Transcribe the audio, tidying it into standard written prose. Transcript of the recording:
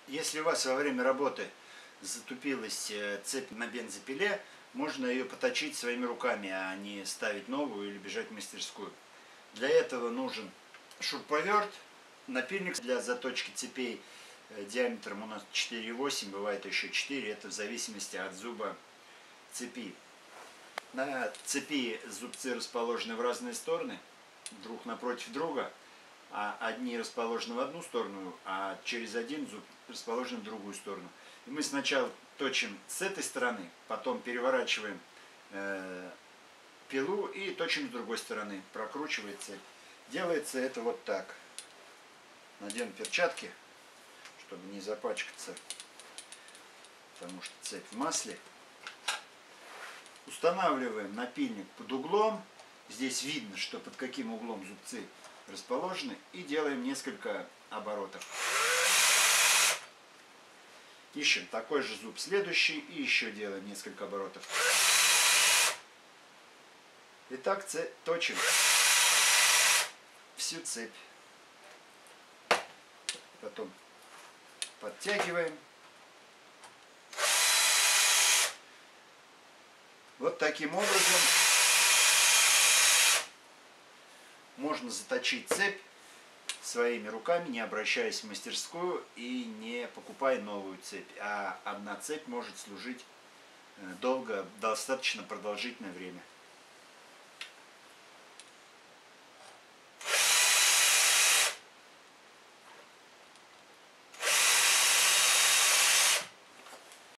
Если у вас во время работы затупилась цепь на бензопиле, можно ее поточить своими руками, а не ставить новую или бежать в мастерскую. Для этого нужен шуруповерт, напильник для заточки цепей диаметром у нас 4,8, бывает еще 4, это в зависимости от зуба цепи. На цепи зубцы расположены в разные стороны, друг напротив друга, а одни расположены в одну сторону, а через один зуб расположен в другую сторону. И мы сначала точим с этой стороны, потом переворачиваем пилу и точим с другой стороны, прокручивая цепь. Делается это вот так. Надену перчатки, чтобы не запачкаться, потому что цепь в масле. Устанавливаем напильник под углом. Здесь видно, что под каким углом зубцы расположены. И делаем несколько оборотов. Ищем такой же зуб следующий и еще делаем несколько оборотов. Итак, точим всю цепь. Потом подтягиваем. Вот таким образом можно заточить цепь своими руками, не обращаясь в мастерскую и не покупая новую цепь. А одна цепь может служить долго, достаточно продолжительное время.